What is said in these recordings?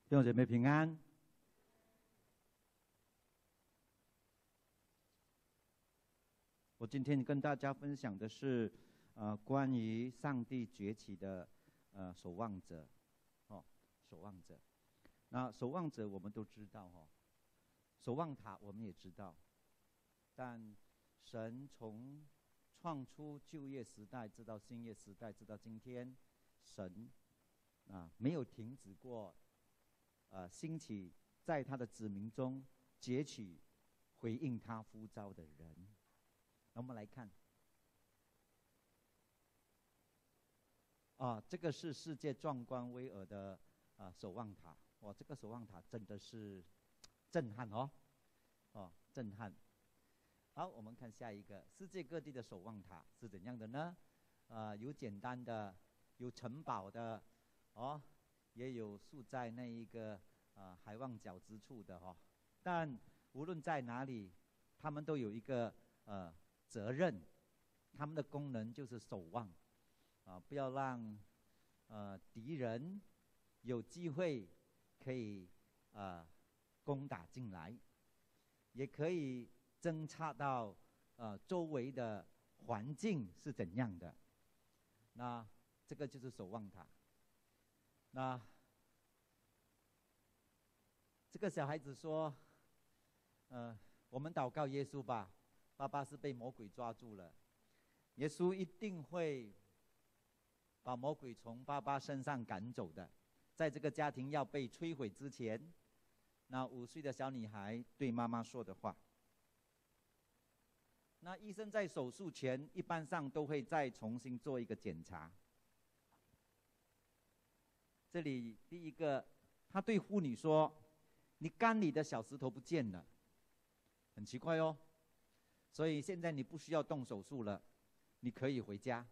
弟兄姐妹平安。我今天跟大家分享的是，关于上帝崛起的守望者，守望者。那守望者我们都知道守望塔我们也知道，但神从创出旧约时代直到新约时代直到今天，神没有停止过兴起在他的子民中截取回应他呼召的人。那我们来看这个是世界壮观巍峨的守望塔。这个守望塔真的是震撼震撼。好，我们看下一个。世界各地的守望塔是怎样的呢？有简单的，有城堡的也有竖在那一个海望角之处的但无论在哪里，他们都有一个责任，他们的功能就是守望不要让敌人有机会可以攻打进来，也可以侦察到周围的环境是怎样的。那这个就是守望塔。那这个小孩子说我们祷告耶稣吧，爸爸是被魔鬼抓住了，耶稣一定会把魔鬼从爸爸身上赶走的。在这个家庭要被摧毁之前，那5岁的小女孩对妈妈说的话。那医生在手术前一般上都会再重新做一个检查。这里第一个，他对妇女说，你肝里的小石头不见了。很奇怪所以现在你不需要动手术了，你可以回家。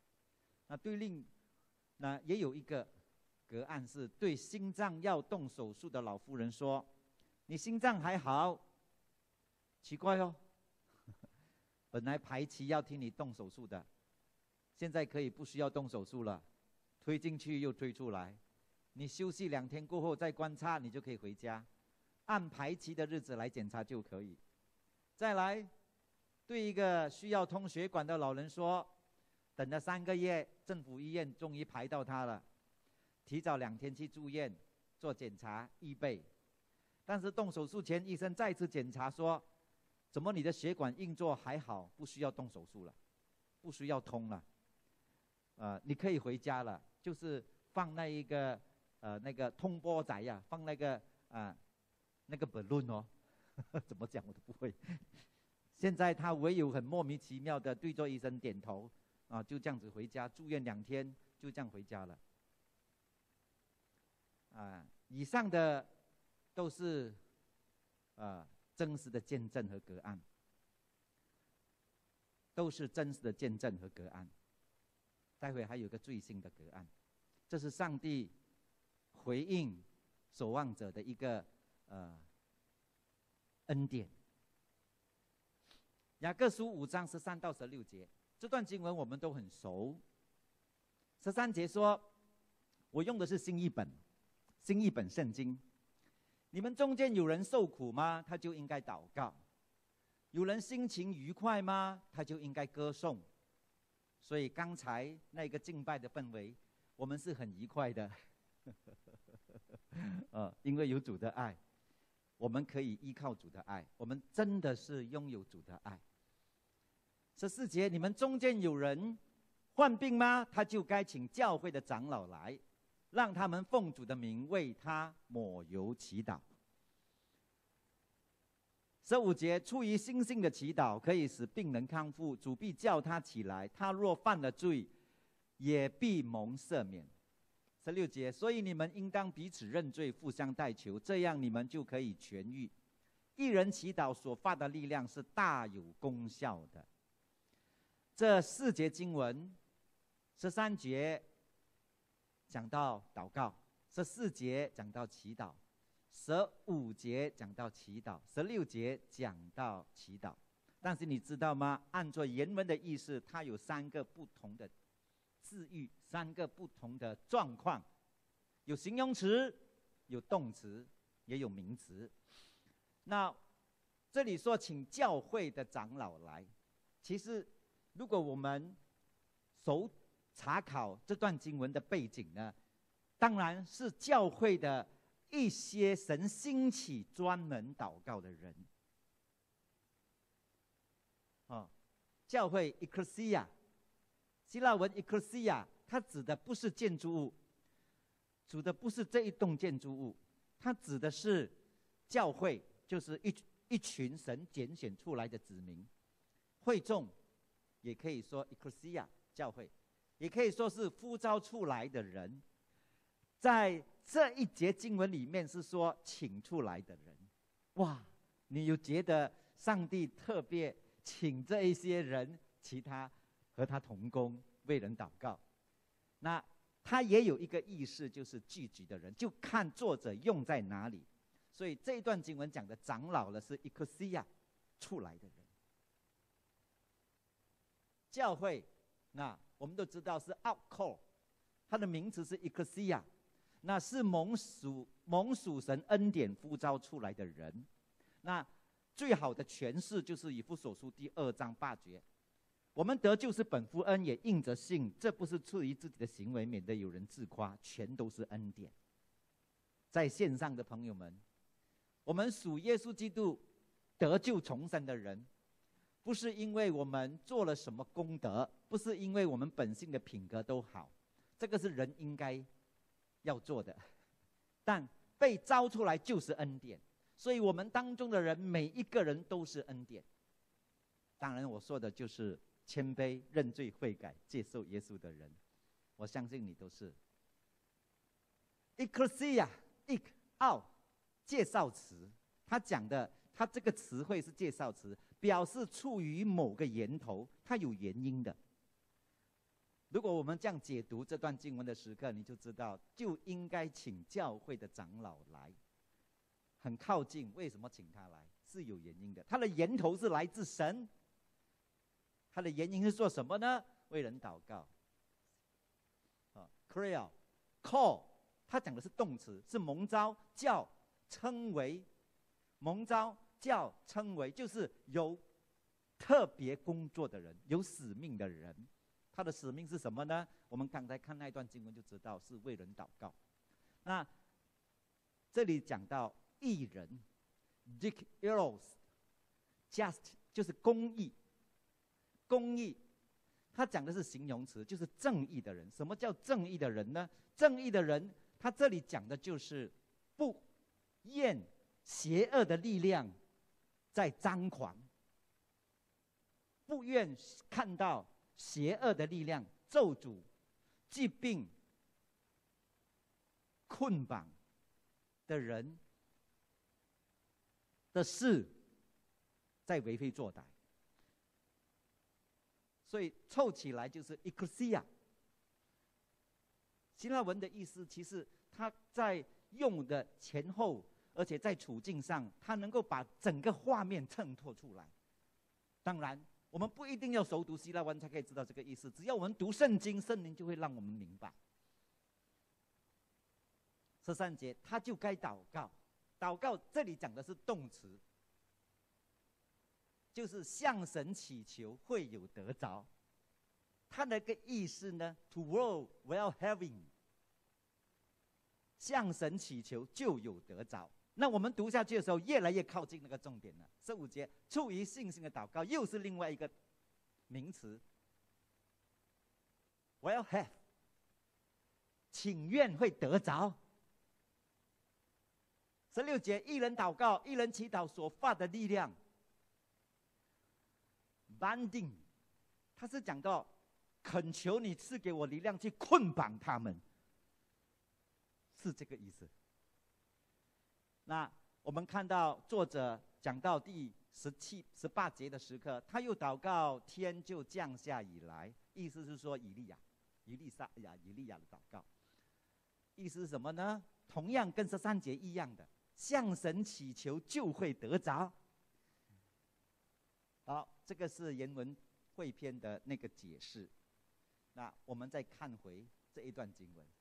那也有一个个案是对心脏要动手术的老妇人说，你心脏还好。奇怪本来排期要听你动手术的，现在可以不需要动手术了，推进去又推出来，你休息2天过后再观察，你就可以回家，按排期的日子来检查就可以。再来，对一个需要通血管的老人说，等了3个月，政府医院终于排到他了，提早2天去住院做检查预备。但是动手术前，医生再次检查说，怎么你的血管运作还好，不需要动手术了，不需要通了，你可以回家了。就是放那一个那个通波仔放那个balloon怎么讲我都不会。现在他唯有很莫名其妙的对着医生点头就这样子回家，住院2天就这样回家了。以上的都是真实的见证和个案，都是真实的见证和个案。待会还有个最新的个案，这是上帝回应守望者的一个恩典。雅各书5章13到16节，这段经文我们都很熟。13节说，我用的是新译本圣经。你们中间有人受苦吗？他就应该祷告。有人心情愉快吗？他就应该歌颂。所以刚才那个敬拜的氛围，我们是很愉快的因为有主的爱，我们可以依靠主的爱，我们真的是拥有主的爱。14节，你们中间有人患病吗？他就该请教会的长老来，让他们奉主的名为他抹油祈祷。15节，出于心性的祈祷可以使病人康复，主必叫他起来，他若犯了罪，也必蒙赦免。16节，所以你们应当彼此认罪，互相代求，这样你们就可以痊愈。一人祈祷所发的力量是大有功效的。这4节经文，13节讲到祷告，14节讲到祈祷，15节讲到祈祷，16节讲到祈祷。但是你知道吗？按照原文的意思，它有3个不同的字语，3个不同的状况，有形容词， 有动词，也有名词。那这里说请教会的长老来，其实如果我们查考这段经文的背景呢，当然是教会的一些神兴起专门祷告的人。教会 ecclesia， 希腊文 ecclesia， 它指的不是建筑物，指的不是这一栋建筑物，它指的是教会，就是一群神拣选出来的子民。会众也可以说 ecclesia 教会，也可以说是呼召出来的人。在这一节经文里面是说请出来的人。哇，你有觉得上帝特别请这一些人，其他和他同工，为人祷告？那他也有一个意思，就是聚集的人，就看作者用在哪里。所以这一段经文讲的长老呢，是 ecclesia 出来的人。教会，那我们都知道是 outcall， 它的名词是 ecclesia， 那是蒙属神恩典呼召出来的人。那最好的诠释就是以弗所书第2章8节，我们得救是本乎恩，也应着信，这不是出于自己的行为，免得有人自夸，全都是恩典。在线上的朋友们，我们属耶稣基督得救重生的人，不是因为我们做了什么功德，不是因为我们本性的品格都好，这个是人应该要做的，但被招出来就是恩典。所以我们当中的人，每一个人都是恩典。当然我说的就是谦卑、认罪悔改、接受耶稣的人，我相信你都是。ecclesia out 介绍词，他讲的，他这个词汇是介绍词，表示处于某个源头，它有原因的。如果我们这样解读这段经文的时刻，你就知道就应该请教会的长老来，很靠近。为什么请他来？是有原因的，他的源头是来自神。他的原因是做什么呢？为人祷告。Call call， 他讲的是动词，是蒙召、叫、称为。蒙召、叫、称为，就是有特别工作的人，有使命的人。他的使命是什么呢？我们刚才看那段经文就知道，是为人祷告。那这里讲到义人 ，dikaios just 就是公义。公义，他讲的是形容词，就是正义的人。什么叫正义的人呢？正义的人，他这里讲的就是不厌邪恶的力量在张狂，不愿看到邪恶的力量、咒诅、疾病、捆绑的人的事在为非作歹。所以凑起来就是 ecclesia。希腊文的意思，其实它在用的前后，而且在处境上，它能够把整个画面衬托出来。当然，我们不一定要熟读希腊文才可以知道这个意思，只要我们读圣经，圣灵就会让我们明白。13节，他就该祷告。祷告这里讲的是动词，就是向神祈求，会有得着。他的个意思呢 ，to roll while having， 向神祈求就有得着。那我们读下去的时候，越来越靠近那个重点了。15节，出于信心的祷告，又是另外一个名词 ，while have， 请愿会得着。16节，一人祷告，一人祈祷所发的力量。binding， 他是讲到恳求你赐给我力量去捆绑他们，是这个意思。那我们看到作者讲到第17、18节的时刻，他又祷告，天就降下雨来，意思是说以利亚的祷告，意思是什么呢？同样跟13节一样的，向神祈求就会得着。好，这个是原文汇编的那个解释。那我们再看回这一段经文，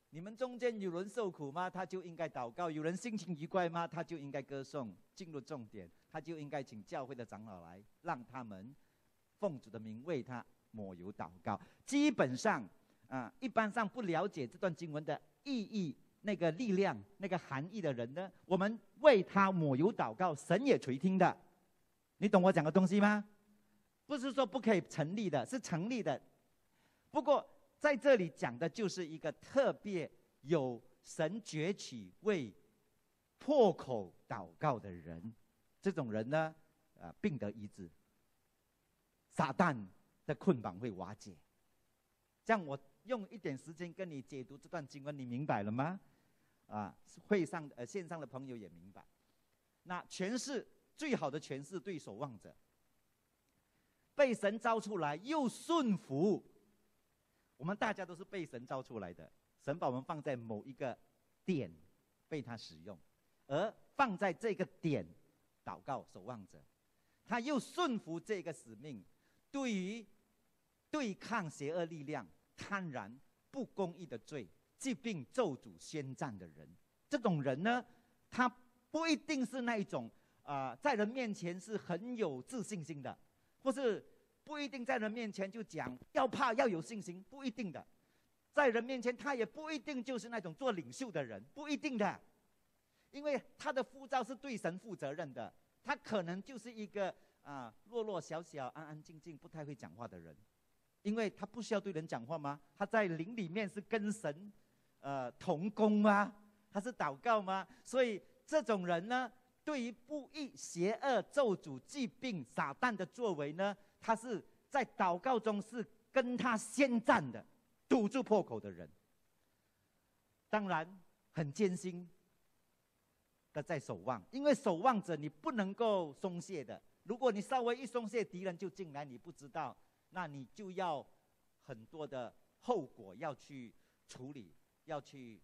你们中间有人受苦吗？他就应该祷告。有人心情愉快吗？他就应该歌颂。进入重点，他就应该请教会的长老来，让他们奉主的名为他抹油祷告。基本上一般上不了解这段经文的意义、那个力量、那个含义的人呢，我们为他抹油祷告，神也垂听的。你懂我讲的东西吗？不是说不可以成立的，是成立的。不过在这里讲的就是一个特别有神崛起为破口祷告的人，这种人呢，病得医治，撒旦的捆绑会瓦解。这样我用一点时间跟你解读这段经文，你明白了吗？会上线上的朋友也明白。那诠释最好的诠释对守望者，被神招出来又顺服。我们大家都是被神招出来的，神把我们放在某一个点被他使用，而放在这个点祷告守望者，他又顺服这个使命，对于对抗邪恶力量、贪婪、不公义的罪、疾病、咒诅宣战的人，这种人呢，他不一定是那一种在人面前是很有自信心的，或是不一定在人面前就讲要怕要有信心，不一定的。在人面前他也不一定就是那种做领袖的人，不一定的。因为他的呼召是对神负责任的，他可能就是一个弱弱小小、安安静静、不太会讲话的人，因为他不需要对人讲话吗？他在灵里面是跟神同工吗？他是祷告吗？所以这种人呢，对于不义、邪恶、咒诅、疾病、撒旦的作为呢，他是在祷告中是跟他先战的，堵住破口的人。当然很艰辛的在守望，因为守望者你不能够松懈的。如果你稍微一松懈，敌人就进来，你不知道，那你就要很多的后果要去处理，要去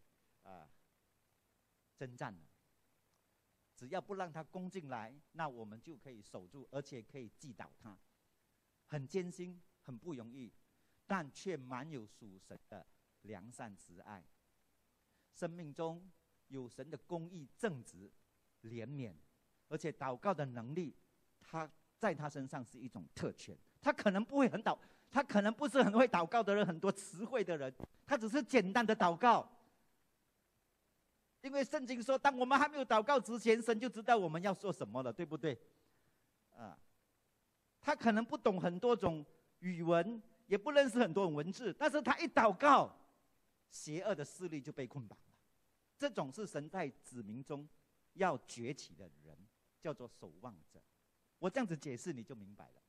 征战了。只要不让他攻进来，那我们就可以守住，而且可以击倒他。很艰辛，很不容易，但却满有属神的良善慈爱。生命中有神的公义、正直、怜悯，而且祷告的能力，他在他身上是一种特权。他可能不会他可能不是很会祷告的人，很多词汇的人，他只是简单的祷告。因为圣经说，当我们还没有祷告之前，神就知道我们要说什么了，对不对？他可能不懂很多种语文，也不认识很多种文字，但是他一祷告，邪恶的势力就被捆绑了。这种是神在子民中要崛起的人，叫做守望者。我这样子解释你就明白了。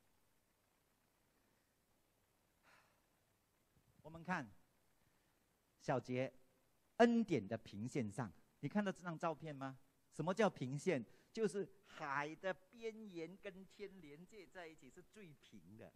我们看小节恩典的平线上，你看到这张照片吗？什么叫平线？就是海的边沿跟天连接在一起，是最平的。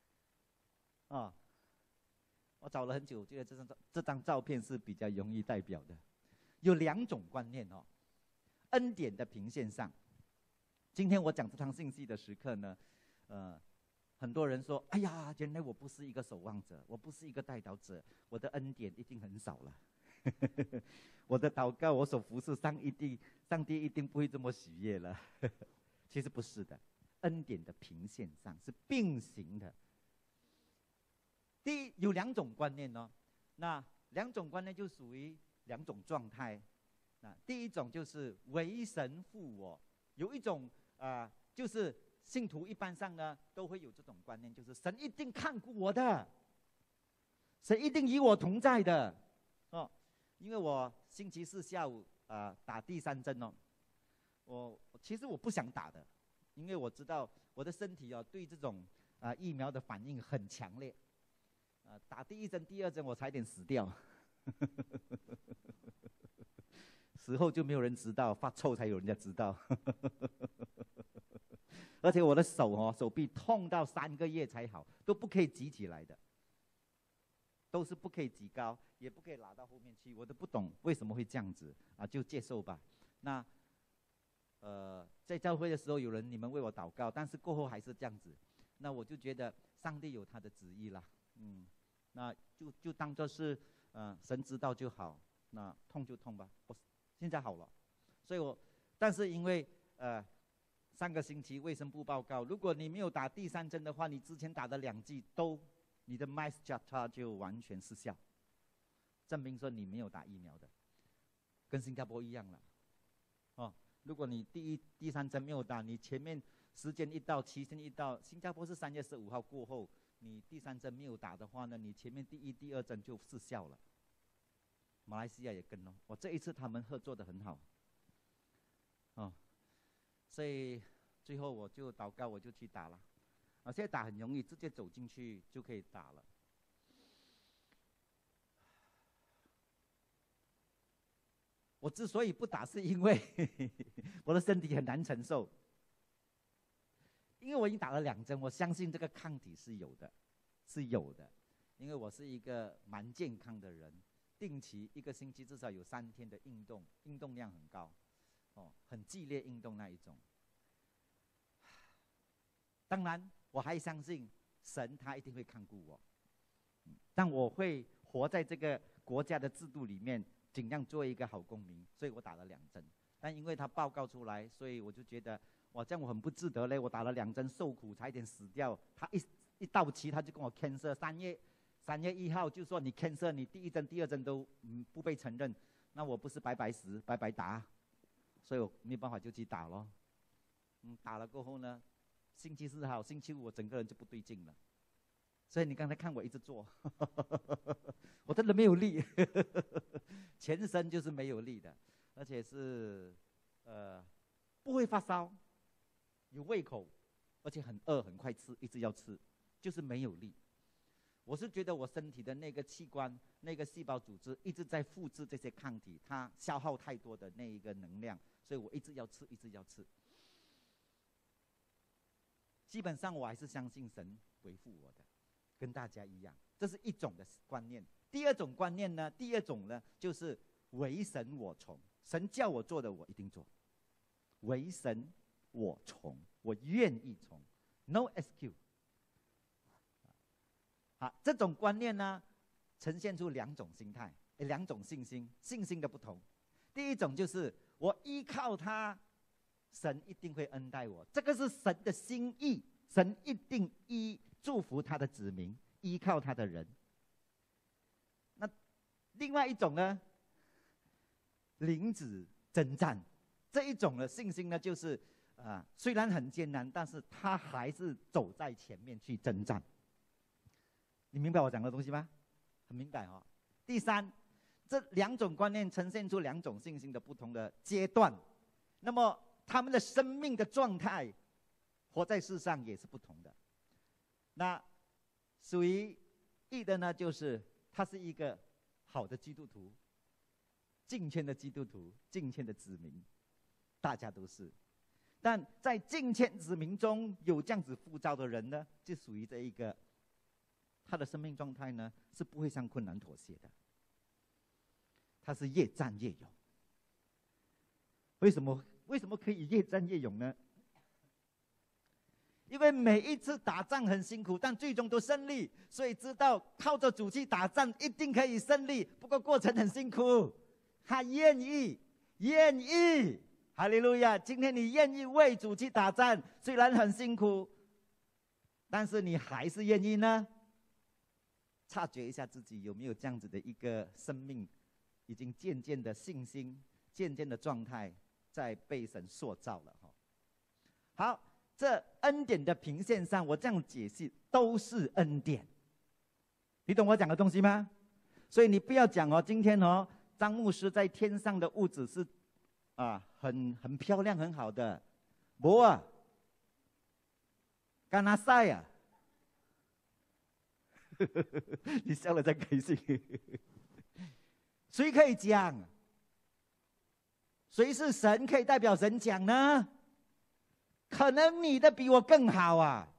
我找了很久，觉得这张照片是比较容易代表的。有两种观念恩典的平线上。今天我讲这堂信息的时刻呢，很多人说：“哎呀，原来我不是一个守望者，我不是一个代祷者，我的恩典一定很少了。我的祷告，我所服侍上帝一定不会这么喜悦了。”其实不是的，恩典的平线上是并行的。第一，有两种观念那两种观念就属于两种状态。第一种就是为神负我，有一种就是信徒一般上呢都会有这种观念，就是神一定看顾我的，神一定与我同在的。因为我星期四下午打第3针其实我不想打的，因为我知道我的身体对这种疫苗的反应很强烈。打第1针、第2针我差点死掉。死后就没有人知道，发臭才有人家知道。而且我的手臂痛到3个月才好，都不可以举起来的，都是不可以举高，也不可以拿到后面去。我都不懂为什么会这样子就接受吧。那在教会的时候，有人你们为我祷告，但是过后还是这样子，那我就觉得上帝有他的旨意啦。那就当作是神知道就好。 那痛就痛吧，我现在好了。所以但是因为上个星期卫生部报告，如果你没有打第3针的话，你之前打的2剂你的 MySejahtera 就完全失效，证明说你没有打疫苗的，跟新加坡一样了。如果你第3针没有打，你前面时间一到，期限一到，新加坡是3月15号过后，你第3针没有打的话呢，你前面第1、第2针就失效了。马来西亚也跟了，这一次他们合作的很好，所以最后我就祷告，我就去打了。现在打很容易，直接走进去就可以打了。我之所以不打，是因为我的身体很难承受。因为我已经打了2针，我相信这个抗体是有的，因为我是一个蛮健康的人，定期1个星期至少有3天的运动量很高，很激烈运动那一种。当然，我还相信神他一定会看顾我，但我会活在这个国家的制度里面，尽量做一个好公民，所以我打了2针。但因为他报告出来，所以我就觉得，哇，这样我很不值得嘞！我打了2针，受苦，差一点死掉。他一到期，他就跟我 cancel。3月1号就说你 cancel， 你第1针、第2针都不被承认，那我不是白白死、白白打，所以我没办法就去打咯。打了过后呢，星期4号、星期5我整个人就不对劲了。所以你刚才看我一直做，我真的没有力，全身就是没有力的，而且是不会发烧，有胃口，而且很饿，很快吃，一直要吃，就是没有力。我是觉得我身体的那个器官、那个细胞组织一直在复制这些抗体，它消耗太多的那一个能量，所以我一直要吃，一直要吃。基本上我还是相信神回复我的，跟大家一样，这是一种的观念。第2种观念呢，就是为神我从，神叫我做的我一定做，为神我从，我愿意从 ，no excuse。好，这种观念呢，呈现出2种心态，2种信心的不同。第一种就是我依靠他，神一定会恩待我，这个是神的心意，神一定祝福他的子民，依靠他的人。那另外一种呢，领子征战，这一种的信心呢，就是虽然很艰难，但是他还是走在前面去征战。你明白我讲的东西吗？很明白哦。第3，这2种观念呈现出2种信心的不同的阶段，那么他们的生命的状态，活在世上也是不同的。那属于义的呢，就是他是一个好的基督徒，敬虔的基督徒，敬虔的子民，大家都是。但在敬虔子民中有这样子呼召的人呢，就属于这一个，他的生命状态呢是不会向困难妥协的，他是越战越勇。为什么可以越战越勇呢？因为每一次打仗很辛苦，但最终都胜利，所以知道靠着主去打仗一定可以胜利，不过过程很辛苦。他愿意，哈利路亚！今天你愿意为主去打仗，虽然很辛苦，但是你还是愿意呢？察觉一下自己有没有这样子的一个生命，已经渐渐的信心、渐渐的状态在被神塑造了。好，这恩典的平线上，我这样解释都是恩典。你懂我讲的东西吗？所以你不要讲今天张牧师在天上的屋子是很漂亮很好的，没啊，干那晒啊。你笑得真开心。谁可以讲？谁是神可以代表神讲呢？可能你的比我更好啊。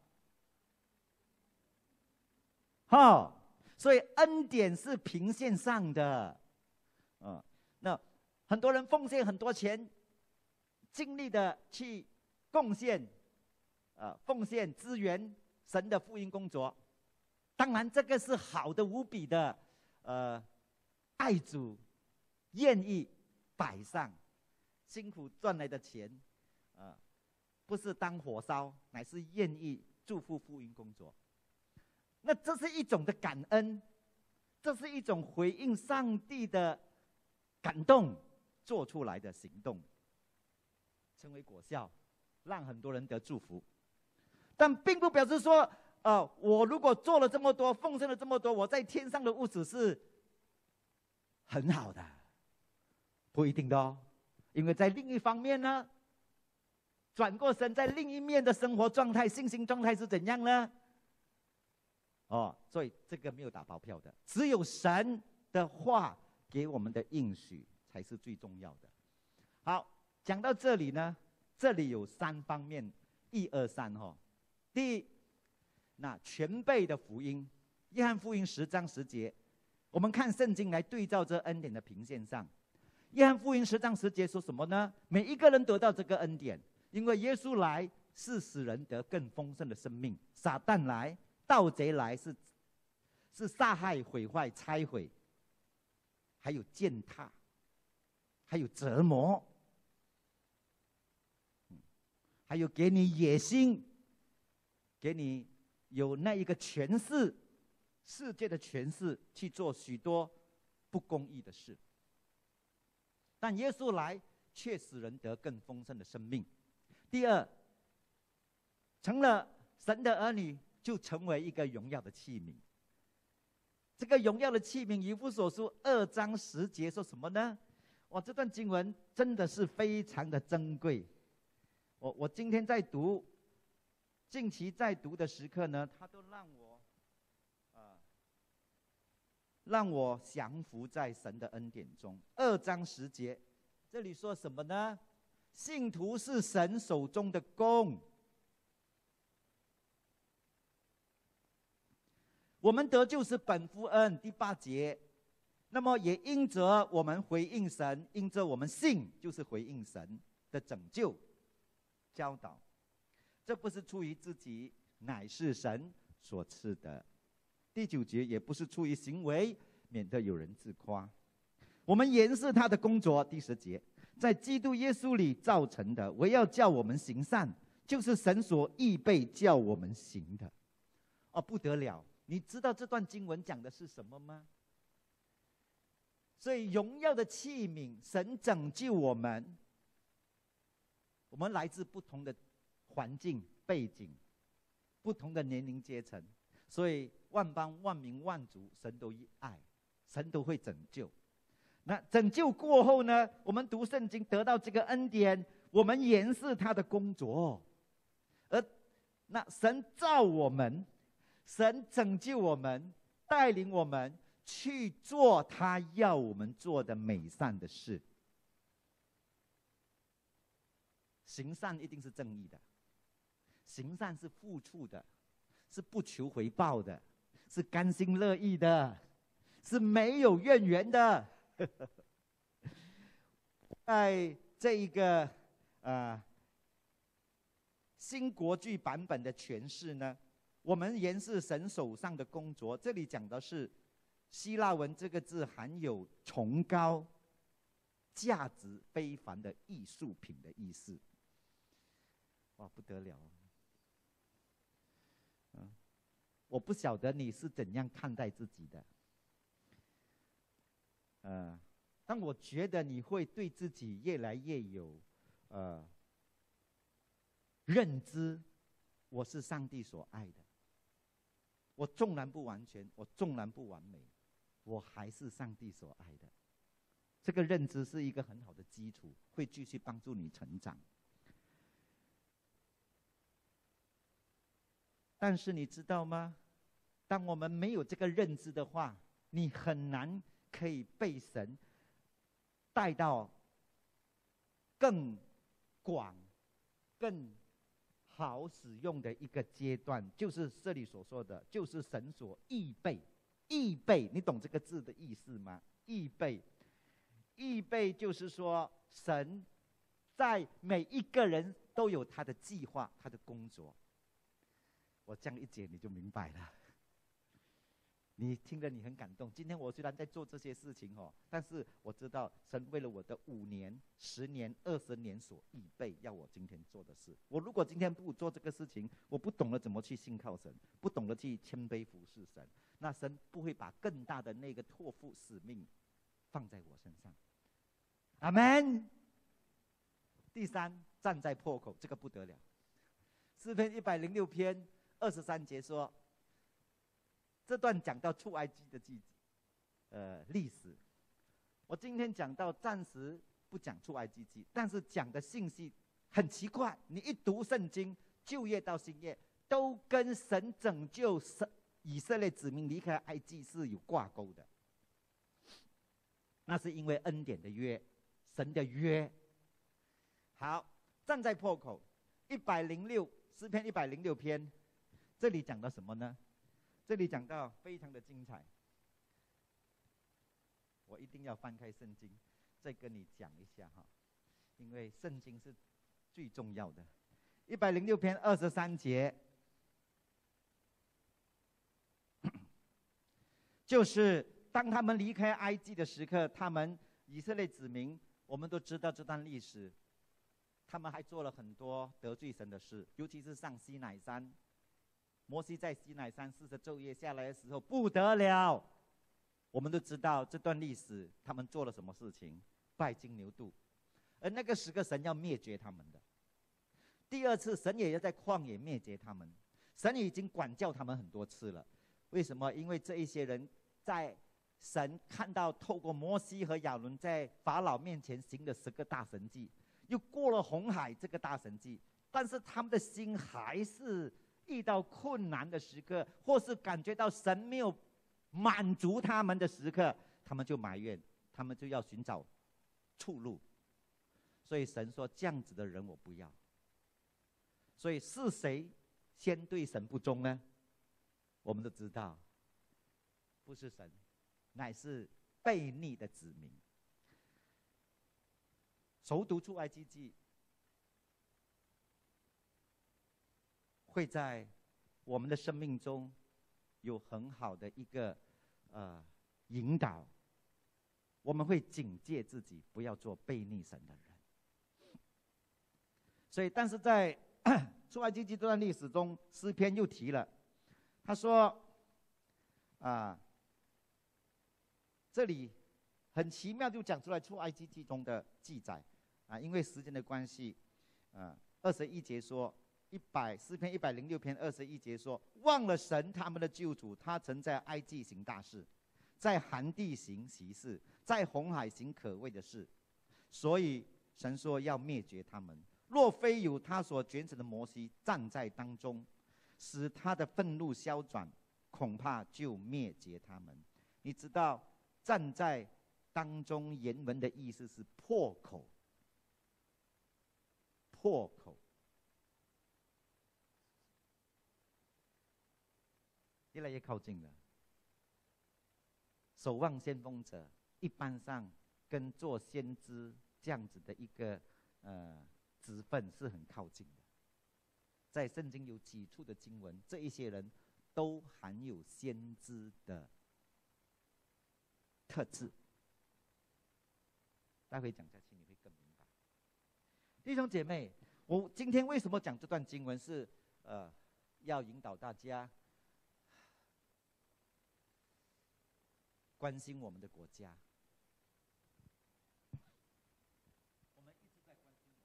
所以恩典是平线上的。那很多人奉献很多钱，尽力的去贡献，奉献资源神的福音工作。当然这个是好的无比的爱主愿意摆上辛苦赚来的钱，不是当火烧，乃是愿意祝福福音工作。那这是一种的感恩，这是一种回应上帝的感动做出来的行动，成为果效，让很多人得祝福。但并不表示说，我如果做了这么多，奉献了这么多，我在天上的物质是很好的，不一定的哦。因为在另一方面呢，转过身，在另一面的生活状态、信心状态是怎样呢？所以这个没有打包票的，只有神的话给我们的应许才是最重要的。好，讲到这里呢，这里有3方面，1、2、3第一，那全备的福音，约翰福音10章10节，我们看圣经来对照这恩典的平线上。约翰福音10章10节说什么呢？每一个人得到这个恩典，因为耶稣来是使人得更丰盛的生命，撒旦来、盗贼来是杀害、毁坏、拆毁，还有践踏，还有折磨，还有给你野心，给你有那一个权势，世界的权势去做许多不公义的事。但耶稣来却使人得更丰盛的生命。第二，成了神的儿女就成为一个荣耀的器皿。这个荣耀的器皿，以弗所书2章10节说什么呢？哇，这段经文真的是非常的珍贵。我今天在读，近期在读的时刻呢，它都让我降服在神的恩典中。2章10节，这里说什么呢？信徒是神手中的弓，我们得救是本乎恩。第8节，那么也因着我们回应神，因着我们信，就是回应神的拯救教导，这不是出于自己，乃是神所赐的。第9节，也不是出于行为，免得有人自夸。我们原是他的工作。第10节，在基督耶稣里造成的，唯要叫我们行善，就是神所预备叫我们行的。不得了！你知道这段经文讲的是什么吗？所以荣耀的器皿，神拯救我们，我们来自不同的环境背景，不同的年龄阶层，所以万邦万民万族，神都爱，神都会拯救。那拯救过后呢，我们读圣经得到这个恩典，我们原是他的工作。而那神造我们，神拯救我们，带领我们去做他要我们做的美善的事。行善一定是正义的，行善是付出的，是不求回报的，是甘心乐意的，是没有怨言的。在这一个新国际版本的诠释呢，我们原是神手上的工作，这里讲的是希腊文这个字含有崇高、价值非凡的艺术品的意思。哇，不得了！我不晓得你是怎样看待自己的，但我觉得你会对自己越来越有认知，我是上帝所爱的。我纵然不完全，我纵然不完美，我还是上帝所爱的。这个认知是一个很好的基础，会继续帮助你成长。但是你知道吗？当我们没有这个认知的话，你很难可以被神带到更广、更好使用的一个阶段，就是这里所说的，就是神所预备。预备，你懂这个字的意思吗？预备，预备就是说，神在每一个人都有他的计划，他的工作。我这样一解你就明白了。 你听了你很感动。今天我虽然在做这些事情但是我知道神为了我的5年、10年、20年所预备要我今天做的事。我如果今天不做这个事情，我不懂得怎么去信靠神，不懂得去谦卑服侍神，那神不会把更大的那个托付使命放在我身上。阿们。第3，站在破口，这个不得了。诗篇106篇23节说，这段讲到出埃及的历史。我今天讲到暂时不讲出埃及记，但是讲的信息很奇怪。你一读圣经，旧约到新约，都跟神拯救以色列子民离开埃及是有挂钩的。那是因为恩典的约，神的约。好，站在破口，106诗篇106篇，这里讲到什么呢？这里讲到非常的精彩。我一定要翻开圣经，再跟你讲一下因为圣经是最重要的。106篇23节，就是当他们离开埃及的时刻，他们以色列子民，我们都知道这段历史。他们还做了很多得罪神的事，尤其是上西乃山。摩西在西乃山40昼夜下来的时候不得了，我们都知道这段历史，他们做了什么事情，拜金牛犊，而那个10个神要灭绝他们的。第2次神也要在旷野灭绝他们，神已经管教他们很多次了。为什么？因为这一些人在神看到透过摩西和亚伦在法老面前行的10个大神迹，又过了红海这个大神迹，但是他们的心还是遇到困难的时刻，或是感觉到神没有满足他们的时刻，他们就埋怨，他们就要寻找出路。所以神说，这样子的人我不要。所以是谁先对神不忠呢？我们都知道，不是神，乃是悖逆的子民。熟读出埃及记，会在我们的生命中有很好的一个引导。我们会警戒自己，不要做悖逆神的人。所以，但是在出埃及记这段历史中，诗篇又提了，他说这里很奇妙，就讲出来出埃及记中的记载因为时间的关系，21节说诗篇106篇21节说，忘了神他们的救主，他曾在埃及行大事，在寒地行奇事，在红海行可畏的事，所以神说要灭绝他们。若非有他所拣选的摩西站在当中，使他的愤怒消转，恐怕就灭绝他们。你知道站在当中原文的意思是破口，破口。越来越靠近了。守望先锋者一般上跟做先知这样子的一个职分是很靠近的。在圣经有几处的经文，这一些人都含有先知的特质。待会讲下去你会更明白。弟兄姐妹，我今天为什么讲这段经文是要引导大家关心我们的国家。我们一直在关心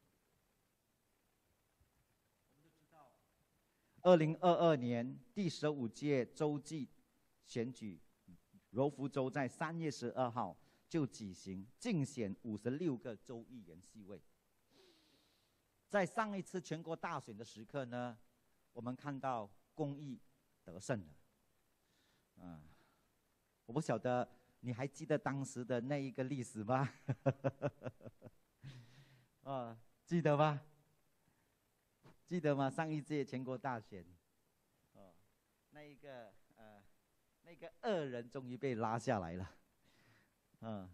我们都知道2022年第15届州际选举，柔佛州在3月12号就举行，竞选56个州议员席位。在上一次全国大选的时刻呢，我们看到公义得胜了。我不晓得你还记得当时的那一个历史吗？记得吗？记得吗？上一届全国大选，那个恶人终于被拉下来了。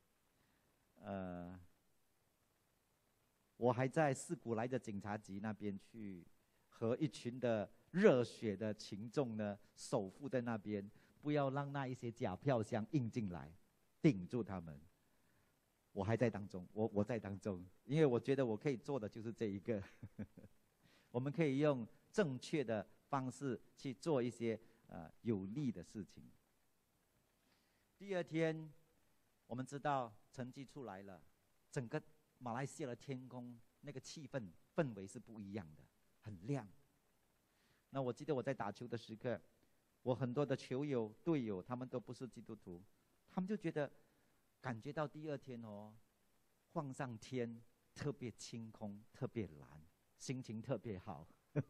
我还在士古莱的警察局那边去和一群的热血的群众呢守护在那边， 不要让那一些假票箱印进来，顶住他们。我还在当中，我在当中，因为我觉得我可以做的就是这一个。我们可以用正确的方式去做一些有利的事情。第二天，我们知道成绩出来了，整个马来西亚的天空那个气氛围是不一样的，很亮。那我记得我在打球的时刻，我很多的球友队友他们都不是基督徒，他们就感觉到第二天望上天特别清空，特别蓝，心情特别好。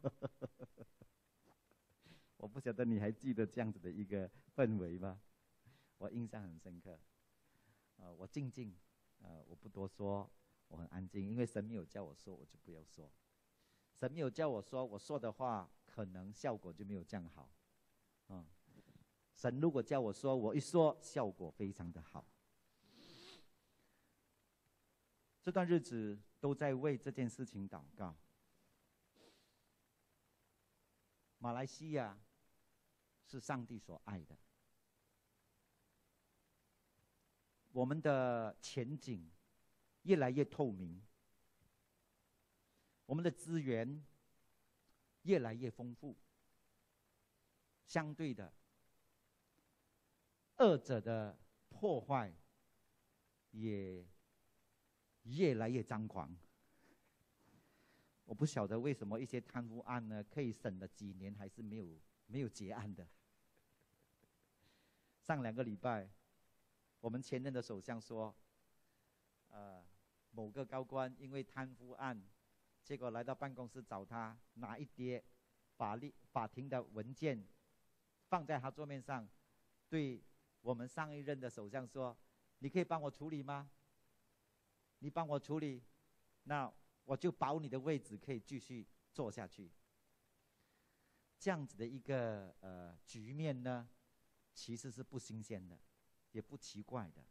我不晓得你还记得这样子的一个氛围吗？我印象很深刻。我静静，我不多说，我很安静，因为神没有叫我说，我就不要说。神没有叫我说，我说的话可能效果就没有这样好。神如果叫我说，我一说，效果非常的好。这段日子都在为这件事情祷告。马来西亚是上帝所爱的，我们的前景越来越透明，我们的资源越来越丰富，相对的，恶者的破坏也越来越张狂。我不晓得为什么一些贪污案呢，可以审了几年还是没有结案的。上2个礼拜，我们前任的首相说，某个高官因为贪污案，结果来到办公室找他，拿一叠法庭的文件放在他桌面上，对我们上一任的首相说：“你可以帮我处理吗？你帮我处理，那我就保你的位置可以继续做下去。”这样子的一个局面呢，其实是不新鲜的，也不奇怪的，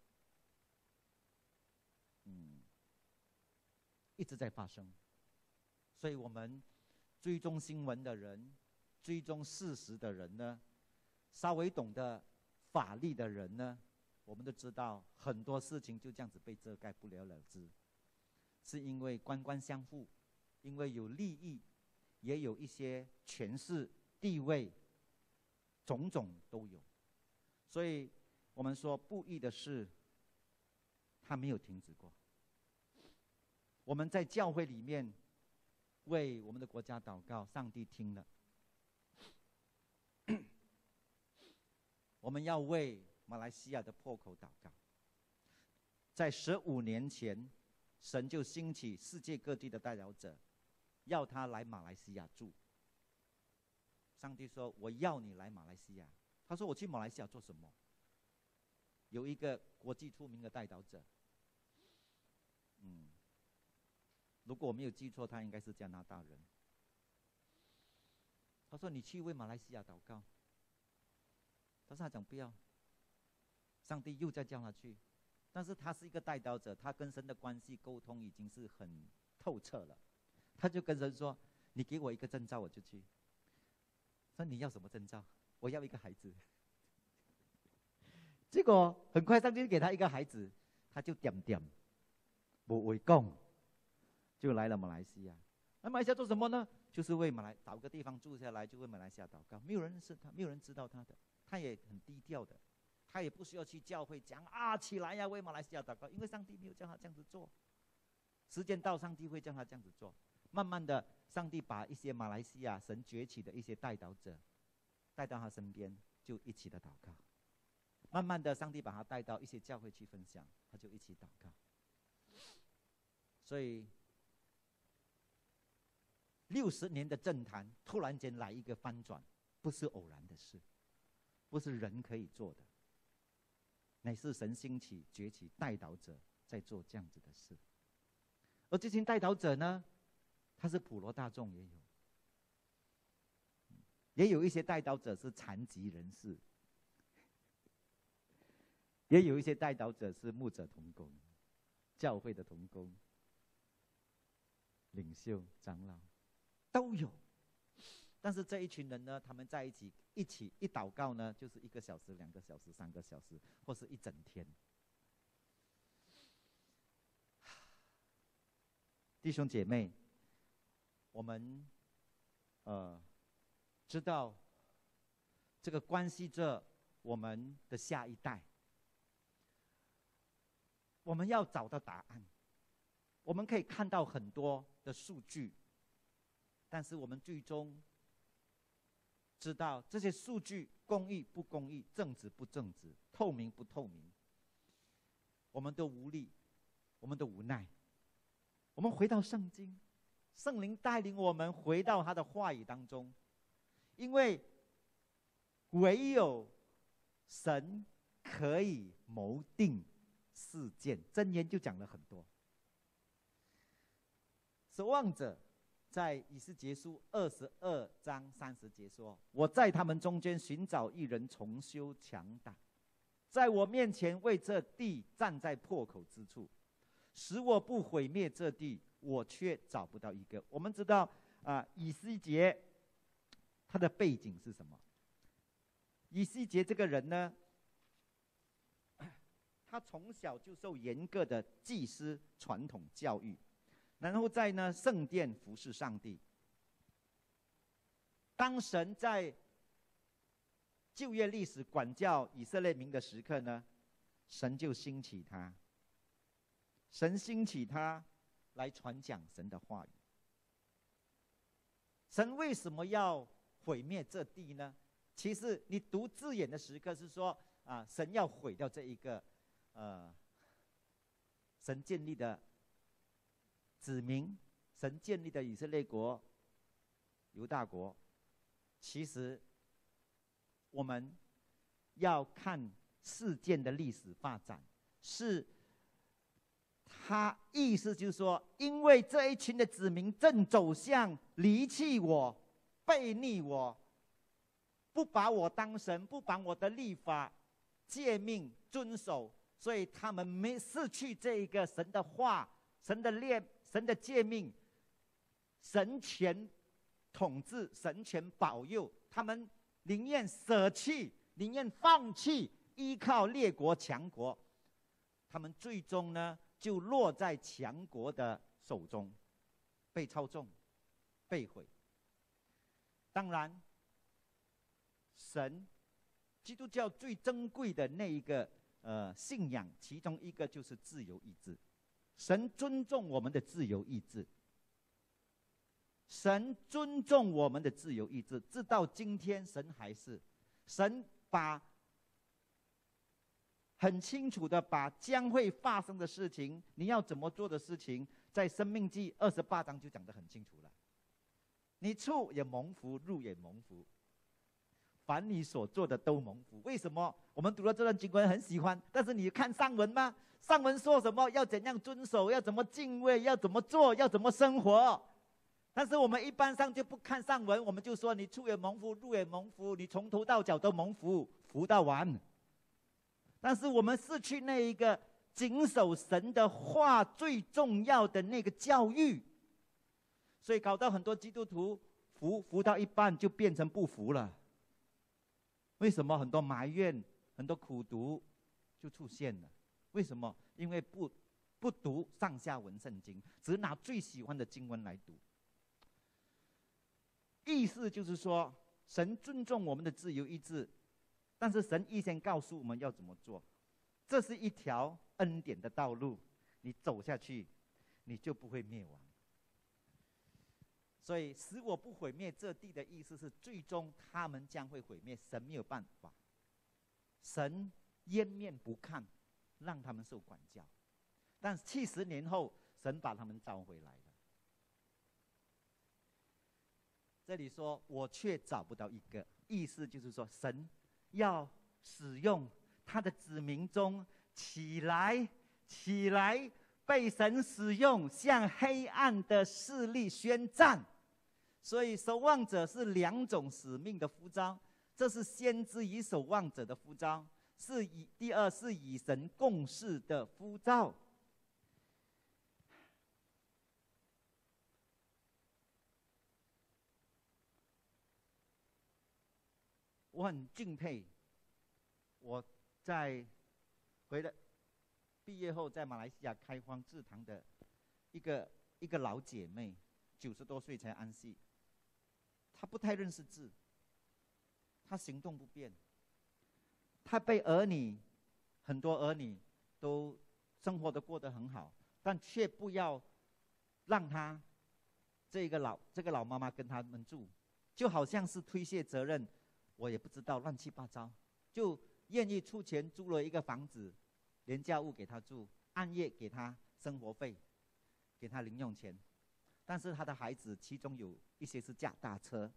一直在发生。所以我们追踪新闻的人，追踪事实的人呢，稍微懂得法律的人呢，我们都知道很多事情就这样子被遮盖，不了了之。是因为官官相护，因为有利益，也有一些权势、地位，种种都有。所以我们说不义的事，它没有停止过。我们在教会里面为我们的国家祷告，上帝听了。我们要为马来西亚的破口祷告。在15年前，神就兴起世界各地的代表者，要他来马来西亚住。上帝说：“我要你来马来西亚。”他说：“我去马来西亚做什么？”有一个国际出名的代表者，如果我没有记错，他应该是加拿大人。他说：“你去为马来西亚祷告。”但是他讲不要。上帝又在叫他去。但是他是一个代祷者，他跟神的关系沟通已经是很透彻了。他就跟神说：“你给我一个证照，我就去。”说：“你要什么证照？”“我要一个孩子。”结果很快上帝就给他一个孩子，他就点不为供，就来了马来西亚。那马来西亚做什么呢？就是为找个地方住下来，就为马来西亚祷告。没有人认识他，没有人知道他的，他也很低调的。他也不需要去教会讲起来呀，为马来西亚祷告，因为上帝没有叫他这样子做。时间到，上帝会叫他这样子做。慢慢的，上帝把一些马来西亚神崛起的一些代祷者带到他身边，就一起的祷告。慢慢的，上帝把他带到一些教会去分享，他就一起祷告。所以60年的政坛突然间来一个翻转，不是偶然的事，不是人可以做的。乃是神兴起崛起代祷者在做这样子的事。而这群代祷者呢，他是普罗大众也有一些代祷者是残疾人士，也有一些代祷者是牧者同工、教会的同工、领袖、长老都有。 但是这一群人呢，他们在一起一祷告呢，就是1个小时、2个小时、3个小时，或是一整天。弟兄姐妹，我们知道这个关系着我们的下一代，我们要找到答案。我们可以看到很多的数据，但是我们最终知道这些数据公义不公义、正直不正直、透明不透明，我们都无力，我们都无奈。我们回到圣经，圣灵带领我们回到他的话语当中，因为唯有神可以谋定事件。箴言就讲了很多。守望者在以斯结书22章30节说：“我在他们中间寻找一人重修墙挡，在我面前为这地站在破口之处，使我不毁灭这地，我却找不到一个。”我们知道以斯结他的背景是什么？以斯结这个人呢，他从小就受严格的祭司传统教育，然后在圣殿服侍上帝。当神在旧约历史管教以色列民的时刻呢，神就兴起他，神兴起他来传讲神的话语。神为什么要毁灭这地呢？其实你读字眼的时刻是说神要毁掉这一个神建立的子民，神建立的以色列国、犹大国。其实我们要看事件的历史发展，是他意思就是说，因为这一群的子民正走向离弃我、背逆我，不把我当神，不把我的律法诫命遵守，所以他们没失去这一个神的话、神的诫命、神权统治、神权保佑，他们宁愿舍弃、宁愿放弃依靠列国强国，他们最终呢就落在强国的手中，被操纵、被毁。当然，神基督教最珍贵的那一个信仰，其中一个就是自由意志。神尊重我们的自由意志，神尊重我们的自由意志，直到今天，神把很清楚的把将会发生的事情，你要怎么做的事情，在申命记28章就讲得很清楚了。你出也蒙福，入也蒙福，凡你所做的都蒙福。为什么我们读了这段经文很喜欢？但是你看上文吗？上文说什么？要怎样遵守，要怎么敬畏，要怎么做，要怎么生活。但是我们一般上就不看上文，我们就说你出也蒙福，入也蒙福，你从头到脚都蒙福，福到完。但是我们失去那一个谨守神的话最重要的那个教育，所以搞到很多基督徒服到一半就变成不服了。为什么？很多埋怨、很多苦读就出现了。为什么？因为不读上下文圣经，只拿最喜欢的经文来读。意思就是说，神尊重我们的自由意志，但是神预先告诉我们要怎么做。这是一条恩典的道路，你走下去，你就不会灭亡。所以使我不毁灭这地的意思是，最终他们将会毁灭，神没有办法，神掩面不看，让他们受管教。但70年后，神把他们召回来了。这里说我却找不到一个，意思就是说，神要使用他的子民中起来被神使用，向黑暗的势力宣战。所以守望者是2种使命的呼召，这是先知与守望者的呼召，第二是与神共事的呼召。 我很敬佩。我在回来毕业后，在马来西亚开荒制堂的一个老姐妹，90多岁才安息。她不太认识字，她行动不便，她被很多儿女都生活的过得很好，但却不要让她这个老妈妈跟他们住，就好像是推卸责任，我也不知道，乱七八糟，就愿意出钱租了一个房子，廉价屋给他住，按月给他生活费，给他零用钱。但是他的孩子其中有一些是驾大车，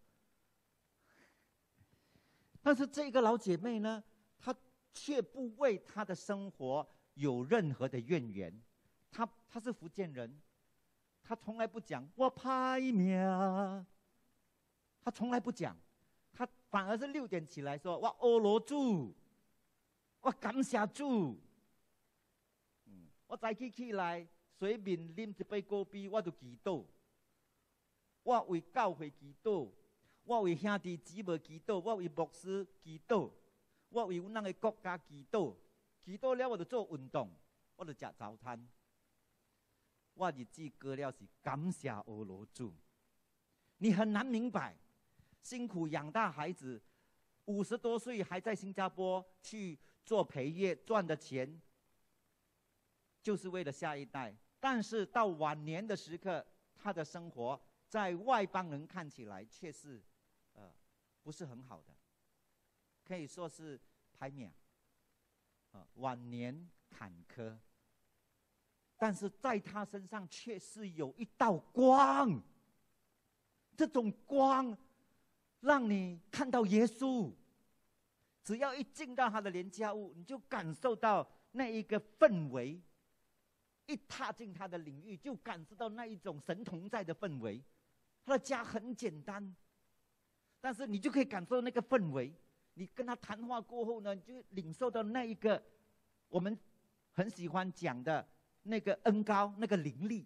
但是这个老姐妹呢，她却不为她的生活有任何的怨言。她是福建人，她从来不讲我拍命，她从来不讲，她反而是6点起来说我阿罗主，我感谢主。我早起来随便啉一杯咖啡，我就祈祷。我为教会祈祷，我为兄弟姊妹祈祷，我为牧师祈祷，我为阮的国家祈祷。祈祷了，我就做运动，我就吃早餐。我日子过了是感谢阿罗主。你很难明白，辛苦养大孩子，50多岁还在新加坡去做陪月赚的钱，就是为了下一代。但是到晚年的时刻，他的生活在外邦人看起来却是，不是很好的，可以说是排名，晚年坎坷。但是在他身上却是有一道光，这种光让你看到耶稣。只要一进到他的廉价屋，你就感受到那一个氛围。一踏进他的领域，就感受到那一种神同在的氛围。他的家很简单，但是你就可以感受那个氛围。你跟他谈话过后呢，你就领受到那一个我们很喜欢讲的那个恩膏，那个灵力，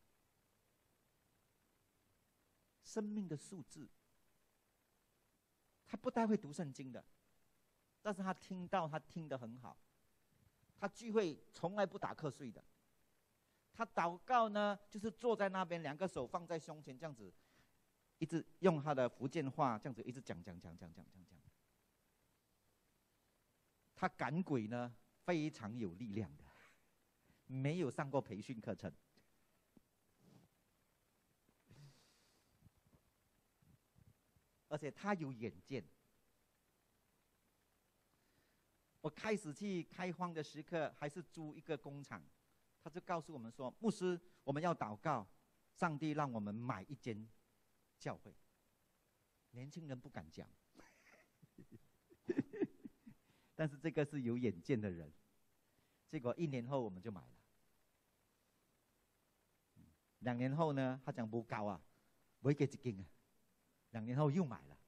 生命的数字。他不太会读圣经的，但是他听得很好。他聚会从来不打瞌睡的。他祷告呢，就是坐在那边，2个手放在胸前，这样子，一直用他的福建话这样子一直讲。他赶鬼呢，非常有力量的，没有上过培训课程。而且他有远见。我开始去开荒的时刻，还是租一个工厂。他就告诉我们说，牧师，我们要祷告，上帝让我们买一间教会。年轻人不敢讲，但是这个是有远见的人。结果1年后我们就买了。2年后呢，他讲不高啊，没给一间啊。2年后又买了。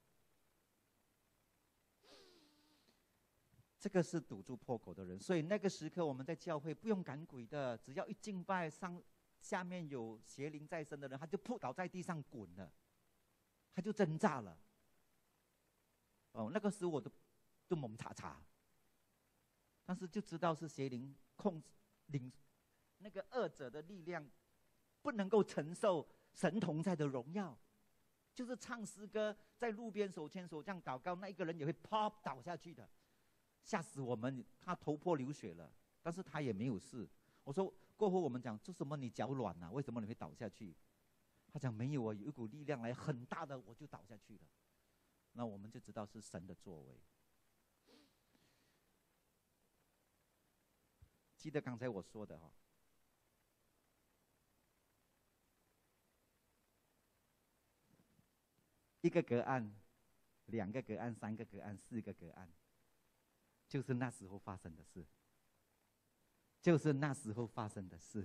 这个是堵住破口的人，所以那个时刻我们在教会不用赶鬼的，只要一敬拜，下面有邪灵在身的人，他就扑倒在地上滚了，他就挣扎了。那个时候我都懵查查，但是就知道是邪灵控制那个恶者的力量，不能够承受神同在的荣耀，就是唱诗歌，在路边手牵手这样祷告，那一个人也会啪倒下去的。吓死我们，他头破流血了，但是他也没有事。我说过后我们讲，这什么你脚软啊？为什么你会倒下去？他讲没有啊，有一股力量来很大的，我就倒下去了。那我们就知道是神的作为。记得刚才我说的哈，一个个案，2个个案，3个个案，4个个案。就是那时候发生的事，就是那时候发生的事。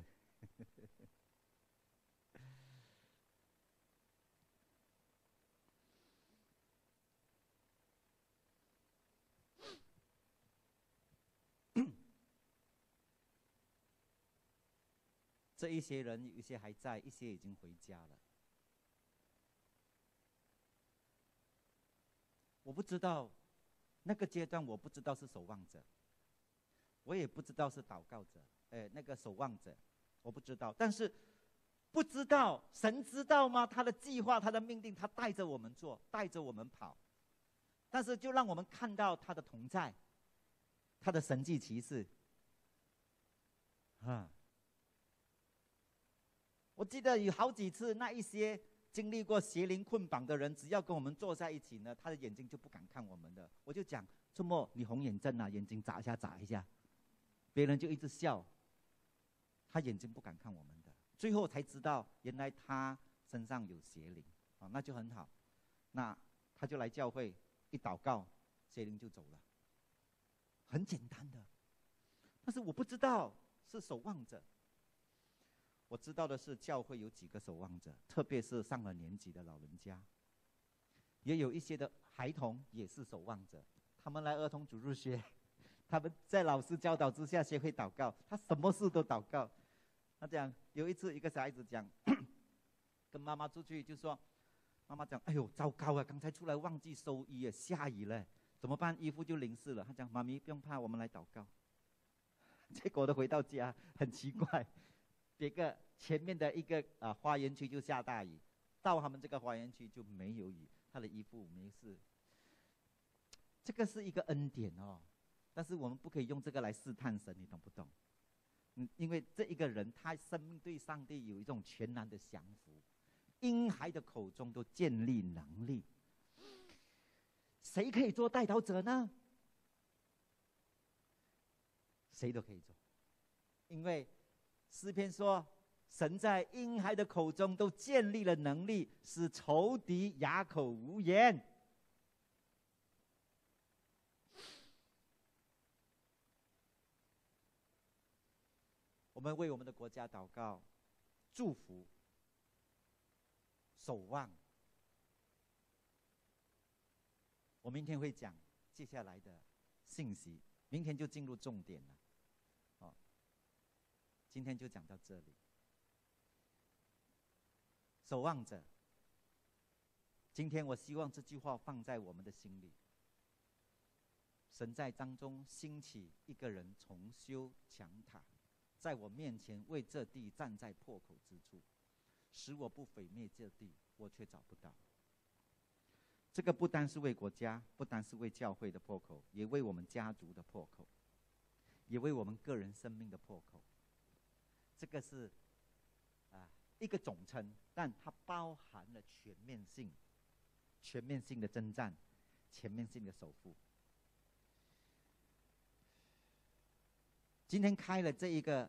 这一些人，有一些还在，一些已经回家了。我不知道那个阶段我不知道是守望者，我也不知道是祷告者，那个守望者，我不知道。但是不知道，神知道吗？他的计划，他的命定，他带着我们做，带着我们跑。但是就让我们看到他的同在，他的神迹奇事。我记得有好几次，那一些经历过邪灵捆绑的人，只要跟我们坐在一起呢，他的眼睛就不敢看我们的。我就讲，周末你红眼症啊，眼睛眨一下眨一下，别人就一直笑，他眼睛不敢看我们的。最后才知道，原来他身上有邪灵，那就很好。那他就来教会，一祷告，邪灵就走了，很简单的。但是我不知道是守望者。我知道的是，教会有几个守望者，特别是上了年纪的老人家，也有一些的孩童也是守望者。他们来儿童主日学，他们在老师教导之下学会祷告，他什么事都祷告。他讲有一次，一个小孩子讲，跟妈妈出去就说，妈妈讲，哎呦糟糕啊，刚才出来忘记收衣啊，下雨了，怎么办？衣服就淋湿了。他讲，妈咪不用怕，我们来祷告。结果都回到家，很奇怪。别个前面的一个花园区就下大雨，到他们这个花园区就没有雨，他的衣服没事。这个是一个恩典哦，但是我们不可以用这个来试探神，你懂不懂？因为这一个人他生命对上帝有一种全然的降服，婴孩的口中都建立能力。谁可以做代祷者呢？谁都可以做，因为诗篇说，神在婴孩的口中都建立了能力，使仇敌哑口无言。我们为我们的国家祷告，祝福，守望。我明天会讲接下来的信息，明天就进入重点了。今天就讲到这里。守望者，今天我希望这句话放在我们的心里。神在当中兴起一个人重修墙塔，在我面前为这地站在破口之处，使我不毁灭这地，我却找不到。这个不单是为国家，不单是为教会的破口，也为我们家族的破口，也为我们个人生命的破口。这个是一个总称，但它包含了全面性、全面性的征战、全面性的守护。今天开了这一个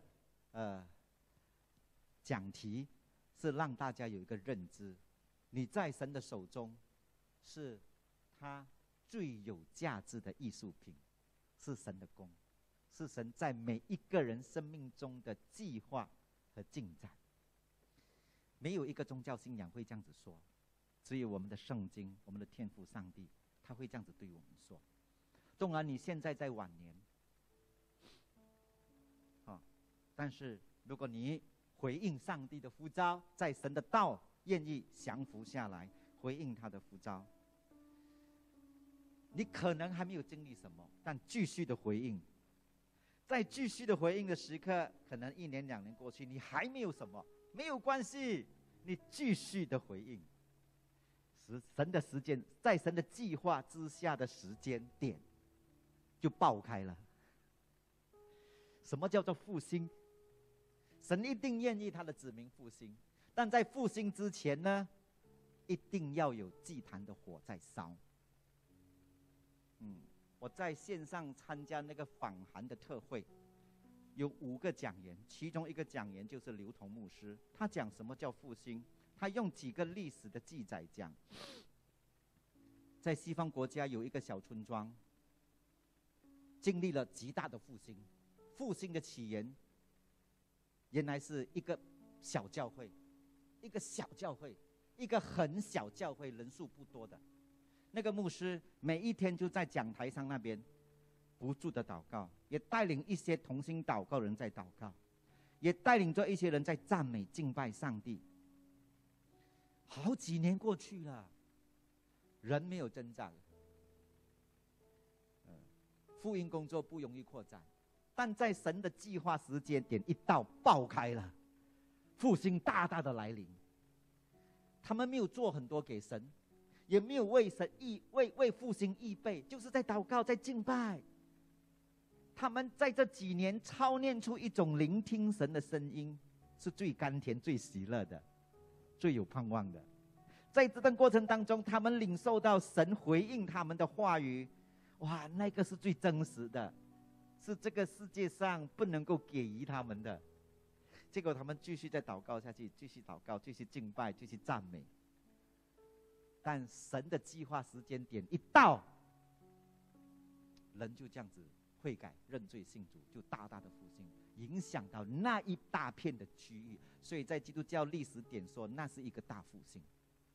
讲题，是让大家有一个认知：你在神的手中，是他最有价值的艺术品，是神的工。是神在每一个人生命中的计划和进展。没有一个宗教信仰会这样子说，只有我们的圣经，我们的天父上帝，他会这样子对我们说。纵然你现在在晚年，但是如果你回应上帝的呼召，在神的道愿意降服下来，回应他的呼召，你可能还没有经历什么，但继续的回应。在继续的回应的时刻，可能1年2年过去，你还没有什么，没有关系，你继续的回应。神的时间，在神的计划之下的时间点，就爆开了。什么叫做复兴？神一定愿意他的子民复兴，但在复兴之前呢，一定要有祭坛的火在烧。我在线上参加那个访韩的特会，有5个讲员，其中一个讲员就是刘同牧师。他讲什么叫复兴，他用几个历史的记载讲，在西方国家有一个小村庄，经历了极大的复兴。复兴的起源，原来是一个小教会，一个小教会，一个很小教会，人数不多的。那个牧师每一天就在讲台上那边不住的祷告，也带领一些同心祷告人在祷告，也带领着一些人在赞美敬拜上帝。好几年过去了，人没有增长， 福音工作不容易扩展，但在神的计划时间点一到，爆开了，复兴大大的来临。他们没有做很多给神，也没有为复兴预备，就是在祷告，在敬拜。他们在这几年操练出一种聆听神的声音，是最甘甜、最喜乐的，最有盼望的。在这段过程当中，他们领受到神回应他们的话语，哇，那个是最真实的，是这个世界上不能够给予他们的。结果他们继续再祷告下去，继续祷告，继续敬拜，继续赞美。但神的计划时间点一到，人就这样子悔改、认罪、信主，就大大的复兴，影响到那一大片的区域。所以在基督教历史点说，那是一个大复兴。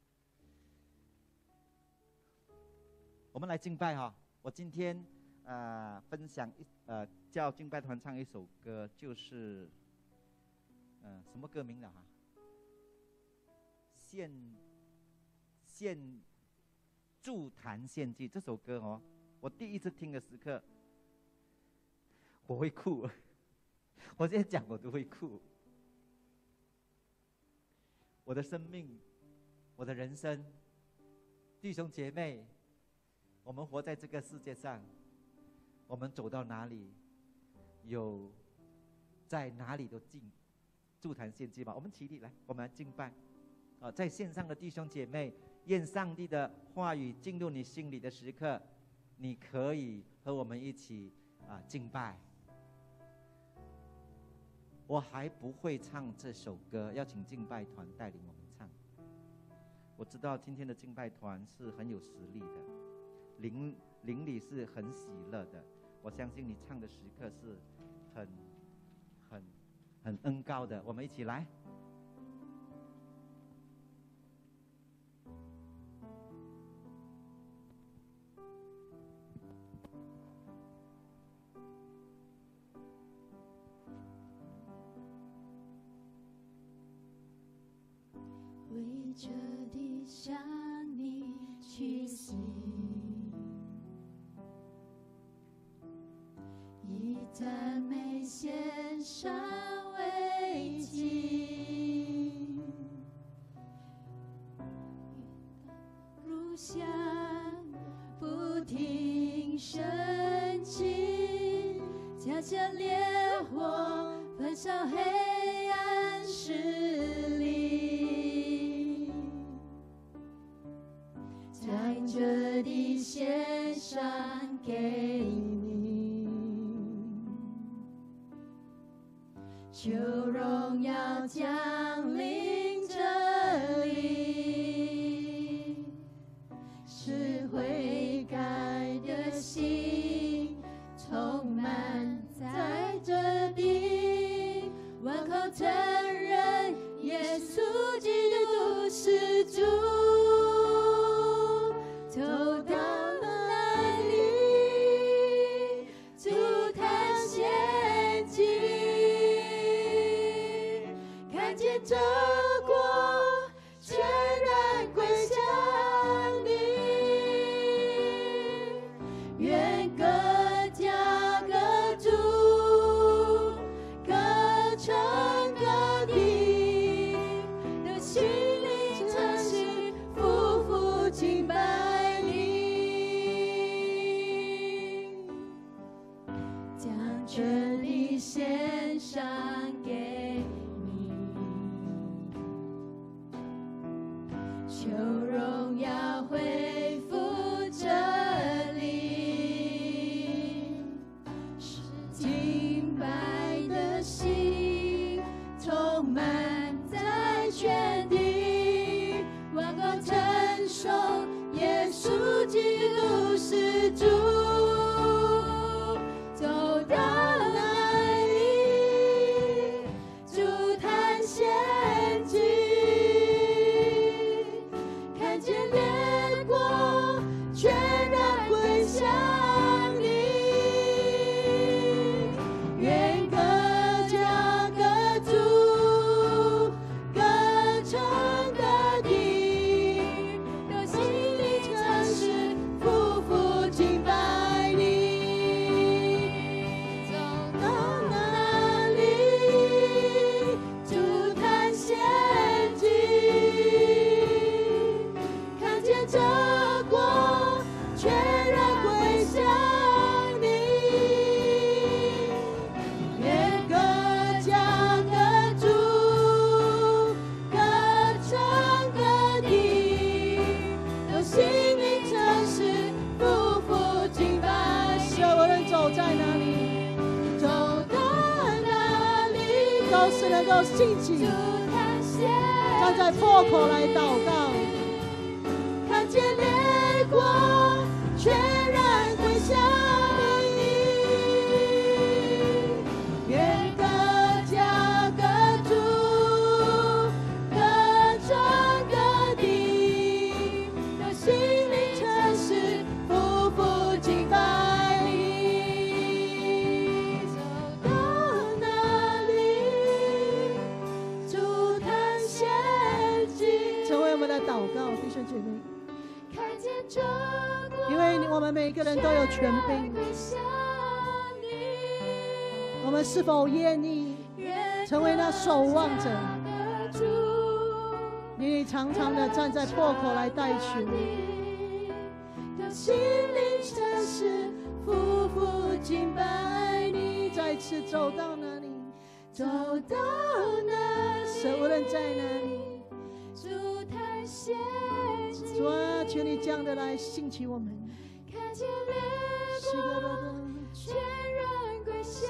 我们来敬拜哈！我今天分享叫敬拜团唱一首歌，就是什么歌名了哈？祝坛献祭这首歌哦，我第一次听的时刻，我会哭。我现在讲我都会哭。我的生命，我的人生，弟兄姐妹，我们活在这个世界上，我们走到哪里，有在哪里都祝坛献祭吧。我们起立来，我们来敬拜。在线上的弟兄姐妹，愿上帝的话语进入你心里的时刻，你可以和我们一起敬拜。我还不会唱这首歌，要请敬拜团带领我们唱。我知道今天的敬拜团是很有实力的，灵里是很喜乐的。我相信你唱的时刻是很恩高的。我们一起来。 为这地向你屈膝，以赞美献上为祭，如香不停升起，加下烈火焚烧黑暗势力。在这地献上给你，求荣耀降临这里，使悔改的心充满在这地，万口承认耶稣基督是主。走到哪里，祝坛献祭，看见这国全然归向你，愿各家各族各城各地的心灵诚实夫妇敬拜。全力献上给你，求荣耀恢复这里，使敬拜的心充满在全地，万国承受耶稣基督是主。走到哪里，祝坛献祭，看见烈兴起，站在破口来祷告。 看见烈火全然归向你，愿各家各族各城各地的心灵城市匍匐敬拜你，走到哪里主坛献祭， 成为我们的祷告，弟兄姐妹。 看见这国因为我们每个人都有权柄， 归向你， 我们是否愿意成为那守望者？你常常的站在破口来代求， 让心灵城市匍匐敬拜你， 再次走到哪里， 走到哪里， 神无论在哪里， 主坛献祭， 主啊，求你这样的来兴起我们， 看见烈火全然归向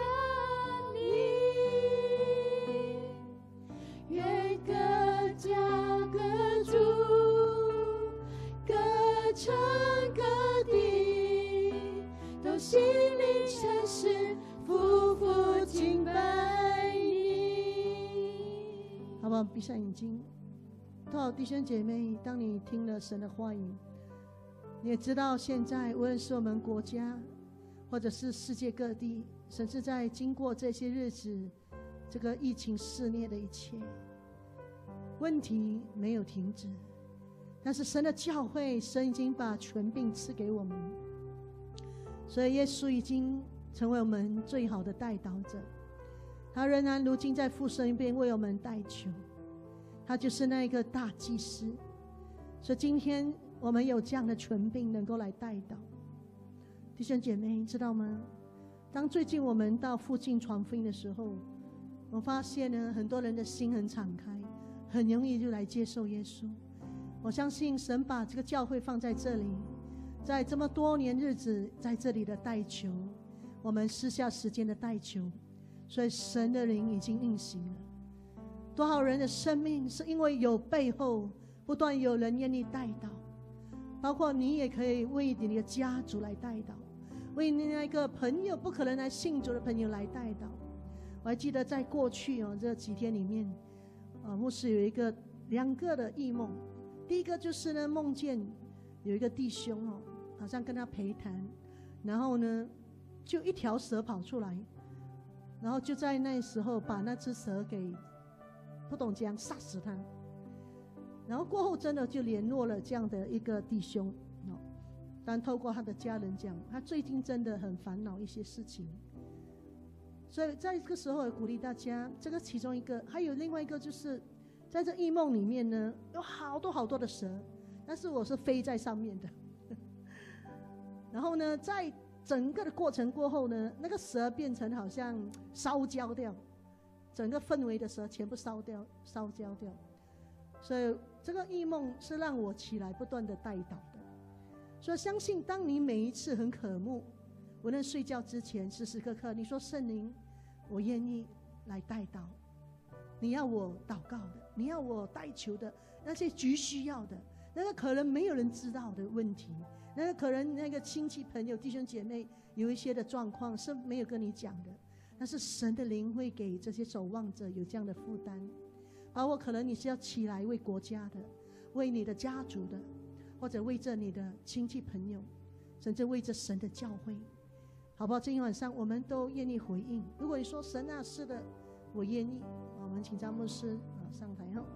你，愿各家各族各城各地都心灵诚实匍匐敬拜你。 好不好？闭上眼睛。多少弟兄姐妹，当你听了神的话语，你也知道现在无论是我们国家或者是世界各地，甚至在经过这些日子这个疫情肆虐的一切问题没有停止，但是神的教会，神已经把权柄赐给我们，所以耶稣已经成为我们最好的代祷者，他仍然如今在父身边为我们代求，他就是那一个大祭司。所以今天我们有这样的权柄能够来代祷。弟兄姐妹知道吗？当最近我们到附近传福音的时候，我发现呢，很多人的心很敞开，很容易就来接受耶稣。我相信神把这个教会放在这里，在这么多年日子在这里的代求，我们私下时间的代求，所以神的灵已经运行了。多少人的生命是因为有背后不断有人愿意代祷，包括你也可以为你的家族来代祷，为你那个朋友不可能来信主的朋友来代祷。我还记得在过去这几天里面，牧师有两个的异梦。第一个就是呢，梦见有一个弟兄好像跟他陪谈，然后呢就一条蛇跑出来，然后就在那时候把那只蛇给不懂怎样杀死他。然后过后真的就联络了这样的一个弟兄，但透过他的家人讲，他最近真的很烦恼一些事情。所以在这个时候也鼓励大家，这个其中一个，还有另外一个就是在这异梦里面呢，有好多好多的蛇，但是我是飞在上面的。然后呢，在整个的过程过后呢，那个蛇变成好像烧焦掉，整个氛围的蛇全部烧焦掉。所以这个异梦是让我起来不断的代祷的。所以相信当你每一次很渴慕，无论睡觉之前时时刻刻，你说圣灵，我愿意来代祷，你要我祷告的，你要我代求的，那些急需要的，那个可能没有人知道的问题，那个可能那个亲戚朋友弟兄姐妹有一些的状况是没有跟你讲的，但是神的灵会给这些守望者有这样的负担。包括可能你是要起来为国家的，为你的家族的，或者为着你的亲戚朋友，甚至为着神的教会，好不好？今天晚上我们都愿意回应。如果你说神啊，是的，我愿意，我们请张牧师上台后。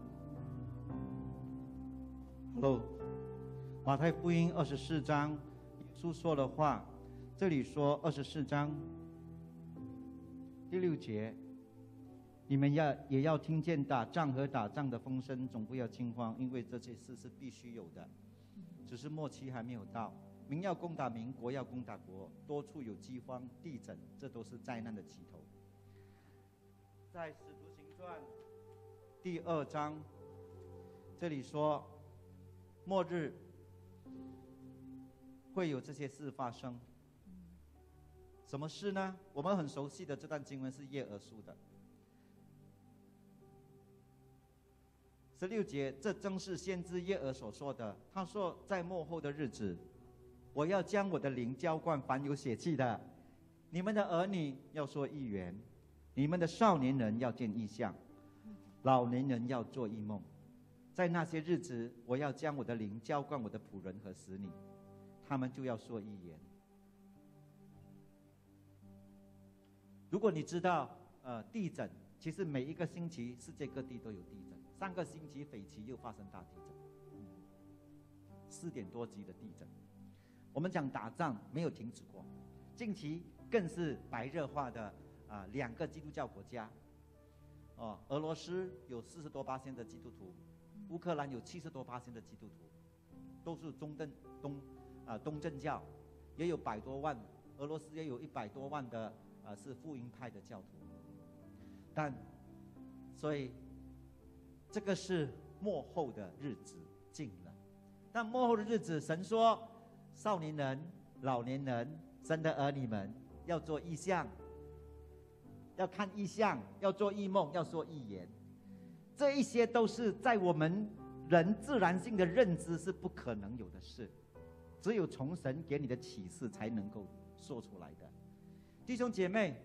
Hello， 马太福音24章，耶稣说的话，这里说24章第6节，你们也要听见打仗和打仗的风声，总不要惊慌，因为这些事是必须有的，只是末期还没有到。民要攻打民，国要攻打国，多处有饥荒、地震，这都是灾难的起头。在《使徒行传》第2章，这里说，末日会有这些事发生。什么事呢？我们很熟悉的这段经文是耶珥书的。 16节，这正是先知耶珥所说的。他说，在末后的日子，我要将我的灵浇灌凡有血气的，你们的儿女要说预言，你们的少年人要见异象，老年人要做异梦。在那些日子，我要将我的灵浇灌我的仆人和使女，他们就要说预言。如果你知道地震，其实每一个星期世界各地都有地震。上个星期斐济又发生大地震，4点多级的地震。我们讲打仗没有停止过，近期更是白热化的2个基督教国家。俄罗斯有40多%的基督徒，乌克兰有70多%的基督徒，都是东正教，也有100多万，俄罗斯也有100多万的是福音派的教徒。所以这个是末后的日子近了。但末后的日子，神说少年人、老年人、神的儿女们要做异象，要看异象，要做异梦，要说预言。这一些都是在我们人自然性的认知是不可能有的事，只有从神给你的启示才能够说出来的。弟兄姐妹，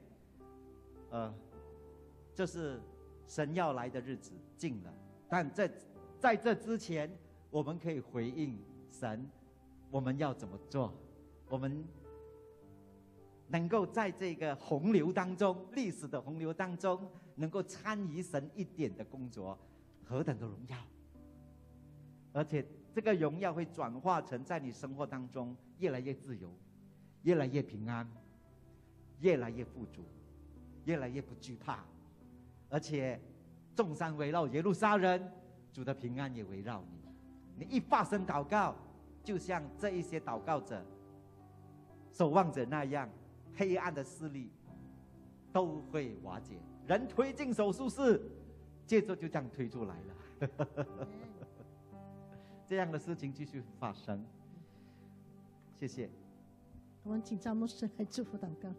这是神要来的日子近了。但在这之前，我们可以回应神，我们要怎么做？我们能够在这个洪流当中，历史的洪流当中，能够参与神一点的工作，何等的荣耀！而且这个荣耀会转化成在你生活当中越来越自由，越来越平安，越来越富足，越来越不惧怕，而且众山围绕耶路撒冷，主的平安也围绕你。你一发声祷告，就像这一些祷告者、守望者那样，黑暗的势力都会瓦解。人推进手术室，接着就这样推出来了。这样的事情继续发生。谢谢。 我们请张牧师来祝福祷告。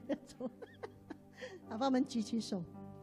好，帮我们举起手。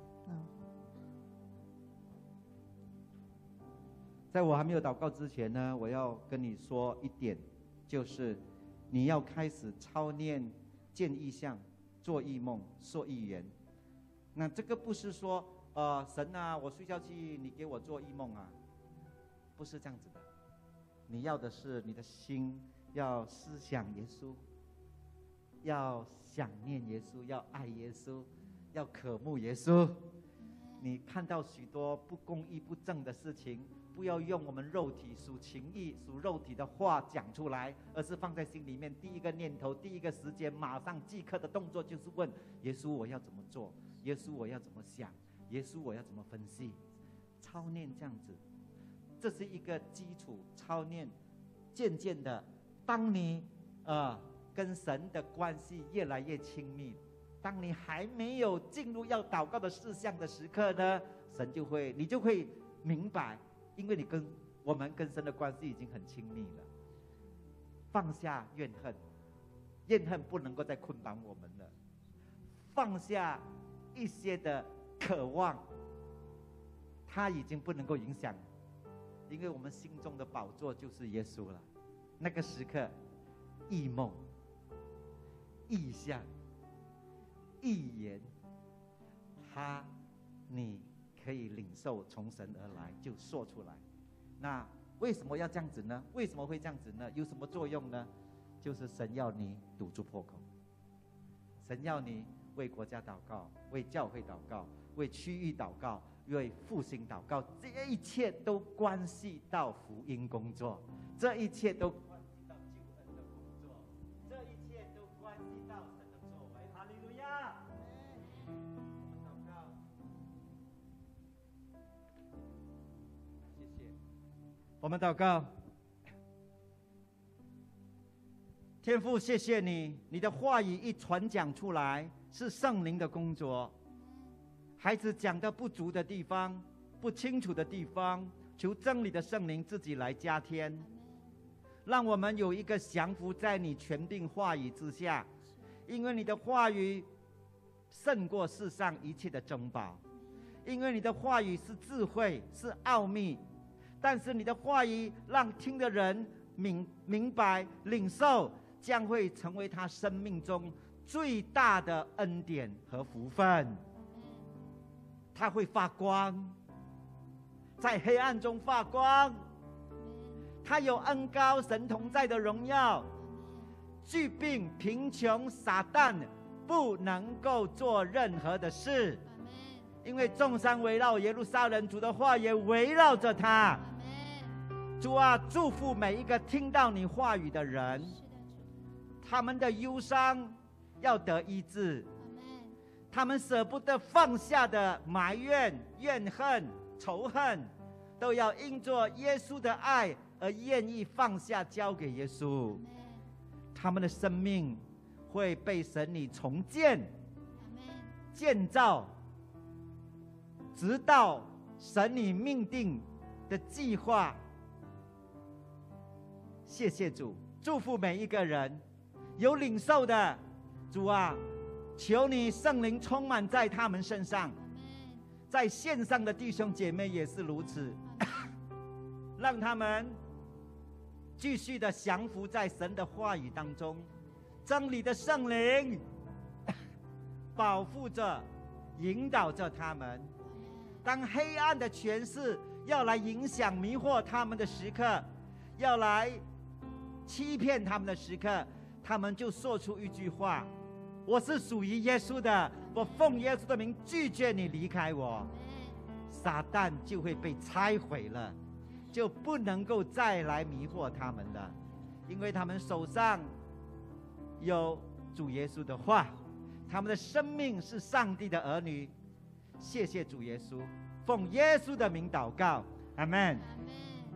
在我还没有祷告之前呢，我要跟你说一点，就是你要开始操练见异象、做异梦、说预言。那这个不是说神啊，我睡觉去，你给我做异梦啊，不是这样子的。你要的是你的心要思想耶稣，要想念耶稣，要爱耶稣，要渴慕耶稣。你看到许多不公义、不正的事情，不要用我们肉体属情义、属肉体的话讲出来，而是放在心里面。第一个念头、第一个时间，马上即刻的动作就是问耶稣：我要怎么做？耶稣，我要怎么想？耶稣，我要怎么分析？操练这样子，这是一个基础操练。渐渐的，当你跟神的关系越来越亲密，当你还没有进入要祷告的事项的时刻呢，你就会明白，因为我们跟神的关系已经很亲密了。放下怨恨，怨恨不能够再捆绑我们了。放下一些的渴望，它已经不能够影响，因为我们心中的宝座就是耶稣了。那个时刻，异梦、异象、预言，你可以领受从神而来，就说出来。那为什么要这样子呢？为什么会这样子呢？有什么作用呢？就是神要你堵住破口，神要你为国家祷告，为教会祷告，为区域祷告，为复兴祷告。这一切都关系到福音工作，这一切都关系到救恩的工作，这一切都关系到神的作为。哈利路亚！我们祷告，谢谢。我们祷告，天父，谢谢你，你的话语一传讲出来，是圣灵的工作。孩子讲的不足的地方、不清楚的地方，求真理的圣灵自己来加添，让我们有一个降服在你权柄话语之下，因为你的话语胜过世上一切的珍宝。 因为你的话语是智慧，是奥秘，但是你的话语让听的人明白领受，将会成为他生命中最大的恩典和福分。他会发光，在黑暗中发光，他有恩膏神同在的荣耀，疾病贫穷撒旦不能够做任何的事，因为众山围绕耶路撒冷，主的话也围绕着他。主啊，祝福每一个听到你话语的人，他们的忧伤要得医治，他们舍不得放下的埋怨、怨恨、仇恨，都要因着耶稣的爱而愿意放下，交给耶稣。他们的生命会被神你重建、建造，直到神你命定的计划。谢谢主，祝福每一个人，有领受的，主啊，求你圣灵充满在他们身上，在线上的弟兄姐妹也是如此，让他们继续的降服在神的话语当中，真理的圣灵保护着、引导着他们。当黑暗的权势要来影响、迷惑他们的时刻，要来欺骗他们的时刻，他们就说出一句话：我是属于耶稣的，我奉耶稣的名拒绝你离开我。撒旦就会被拆毁了，就不能够再来迷惑他们了，因为他们手上有主耶稣的话，他们的生命是上帝的儿女。谢谢主耶稣，奉耶稣的名祷告，阿们。